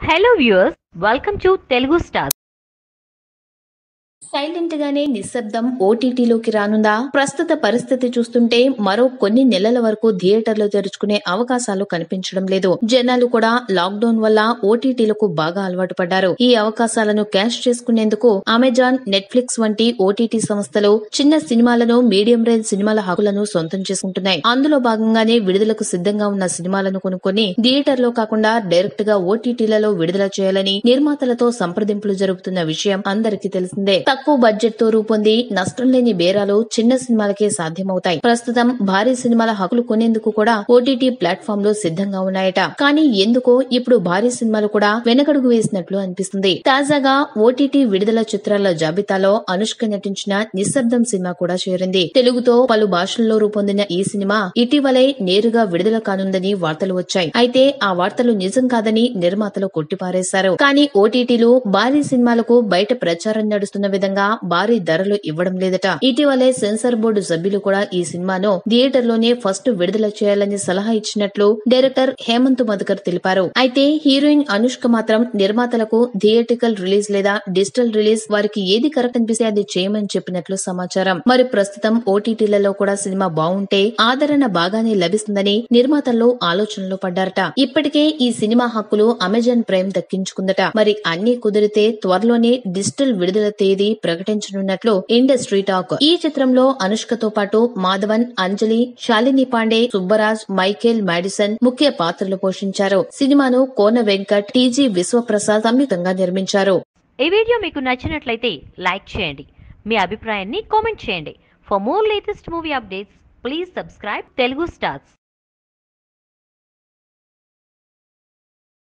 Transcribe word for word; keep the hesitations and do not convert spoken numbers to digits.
Hello viewers, welcome to Telugu Stars. Silent గానే నిశ్శబ్దం ఓటీటీలోకి రానుందా? ప్రస్తుత పరిస్థితి చూస్తుంటే మరో కొన్ని నెలల వరకు థియేటర్లు తెరుచుకునే అవకాశాలు కనిపించడం లేదు. జనాలు కూడా లాక్ డౌన్ వల్ల ఓటీటీలకు బాగా అలవాటు పడ్డారు. ఈ అవకాశాలను క్యాష్ చేసుకునేందుకు అమెజాన్, నెట్ఫ్లిక్స్ వంటి ఓటీటీ సంస్థలు చిన్న సినిమాలను, మీడియం రేంజ్ సినిమాల హక్కులను సొంతం చేసుకుంటున్నాయి. అందులో భాగంగానే విడుదలకు సిద్ధంగా ఉన్న సినిమాలను కొనుక్కొని థియేటర్లో కాకుండా డైరెక్ట్ గా ఓటీటీలలో విడుదల చేయాలని నిర్మాతలతో సంప్రదింపులు జరుపుతున్న విషయం అందరికీ తెలిసిందే. తక్కువ బడ్జెట్ తో రూపొంది నష్టం లేని బేరాలు చిన్న సినిమాలకే సాధ్యమవుతాయి. ప్రస్తుతం భారీ సినిమాల హక్కులు కొనేందుకు కూడా ఓటీటీ ప్లాట్ఫామ్ లో సిద్ధంగా ఉన్నాయట. కానీ ఎందుకో ఇప్పుడు భారీ సినిమాలు కూడా వెనకడుగు వేసినట్లు అనిపిస్తుంది. తాజాగా ఓటీటీ విడుదల చిత్రాల జాబితాలో అనుష్క నటించిన నిశ్శబ్దం సినిమా కూడా చేరింది. తెలుగుతో పలు భాషల్లో రూపొందిన ఈ సినిమా ఇటీవలే నేరుగా విడుదల కానుందని వార్తలు వచ్చాయి. అయితే ఆ వార్తలు నిజం కాదని నిర్మాతలు కొట్టిపారేశారు. కానీ ఓటీటీలు భారీ సినిమాలకు బయట ప్రచారం నడుస్తున్న విధంగా భారీ ధరలు ఇవ్వడం లేదట. ఇటీవలే సెన్సార్ బోర్డు సభ్యులు కూడా ఈ సినిమాను థియేటర్ లోనే ఫస్ట్ విడుదల చేయాలని సలహా ఇచ్చినట్లు డైరెక్టర్ హేమంత్ మధుకర్ తెలిపారు. అయితే హీరోయిన్ అనుష్క మాత్రం నిర్మాతలకు థియేటికల్ రిలీజ్ లేదా డిజిటల్ రిలీజ్ వారికి ఏది కరెక్ట్ అనిపిస్తే అది చేయమని చెప్పినట్లు సమాచారం. మరి ప్రస్తుతం ఓటీటీలలో కూడా సినిమా బాగుంటే ఆదరణ బాగానే లభిస్తుందని నిర్మాతల్లో ఆలోచనలో పడ్డారట. ఇప్పటికే ఈ సినిమా హక్కులు అమెజాన్ ప్రైమ్ దక్కించుకుందట. మరి అన్ని కుదిరితే త్వరలోనే డిజిటల్ విడుదల తేదీ ప్రకటించనున్నట్లు ఇండస్ట్రీ టాక్. ఈ చిత్రంలో అనుష్కతో పాటు మాధవన్, అంజలి, శాలిని పాండే, సుబ్బరాజ్, మైకేల్ మాడిసన్ ముఖ్య పాత్రలు పోషించారు. సినిమాను కోన వెంకట్, టీజీ విశ్వప్రసాద్ సంయుక్తంగా నిర్మించారు. ఈ వీడియో మీకు నచ్చినట్లయితే లైక్ చేయండి. మీ అభిప్రాయాన్ని కామెంట్ చేయండి. For more latest movie updates please subscribe Telugu stars.